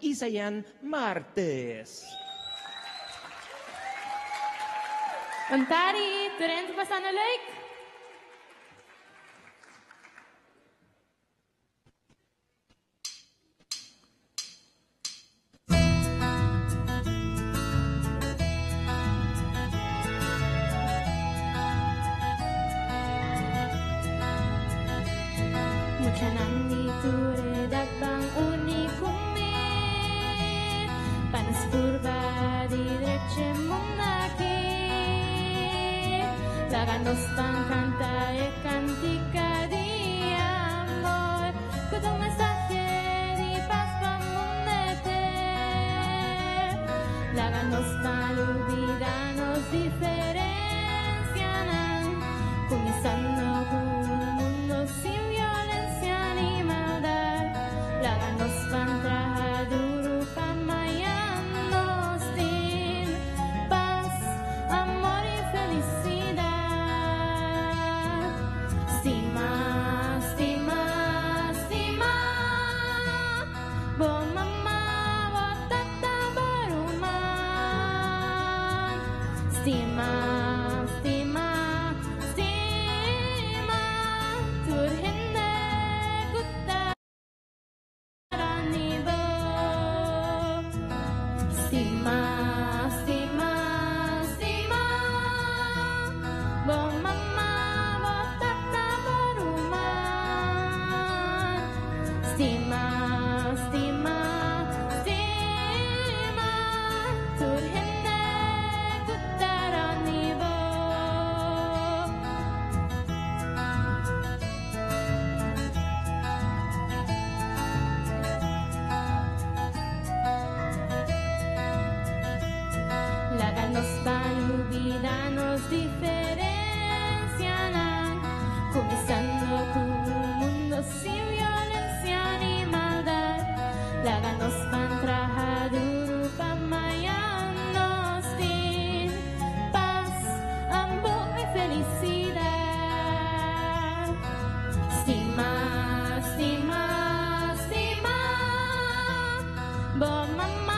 Isayan Martes. Ontari, turent pasana like. Nos van cantar cantica de amor, con un mensaje de paz pamunete. Láganos van olvidarnos diferencian, comenzando con un mundo sin violencia ni maldad. Láganos van trabajar duro para mañana sin paz, amor y felicidad. Láganos van olvidarnos diferencian, comenzando con un mundo sin violencia ni maldad. Láganos van trabajar duro para mañana sin paz, amor y felicidad. Sin más, sin más, sin más. Bon mamá.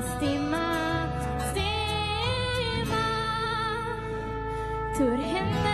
Turhen